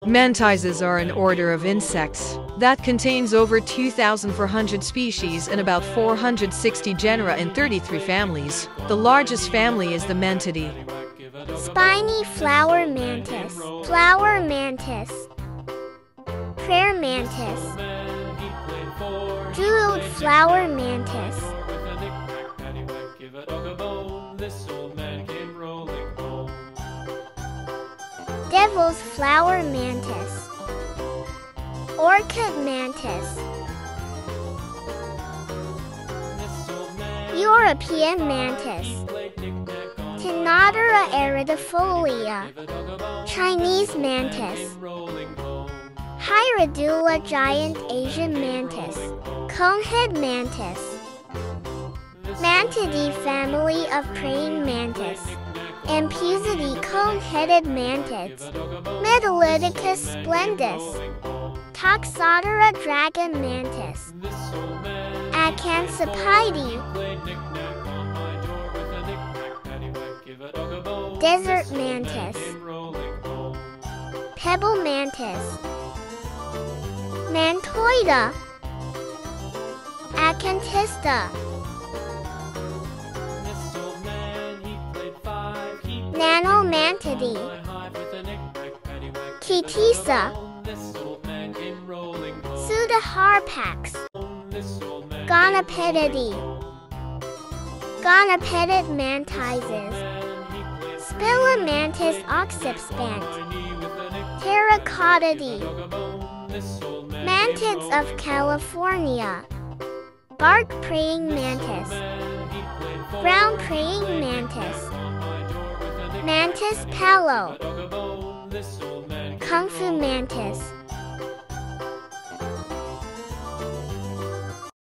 Mantises are an order of insects that contains over 2,400 species and about 460 genera in 33 families. The largest family is the Mantidae. Spiny flower mantis, flower mantis, prayer mantis, jeweled flower mantis, devil's flower mantis, orchid mantis, European mantis, Tenodera iridifolia, Chinese mantis, Hierodula giant Asian mantis, conehead mantis, Mantidae family of praying mantis, Ampusidae cone-headed mantids, Metalithecus splendus, Toxodera dragon mantis, Acanthopidae, desert mantis, pebble mantis, Mantoida, Acanthista, Nanomantidae, Ketisa, Pseudoharpax, Gonopedidae, Gonopedid mantises, Spilamantis oxypspant, Terracotidae, Mantids of California, bark praying mantis, brown praying mantis, Mantis palo, Kung Fu mantis.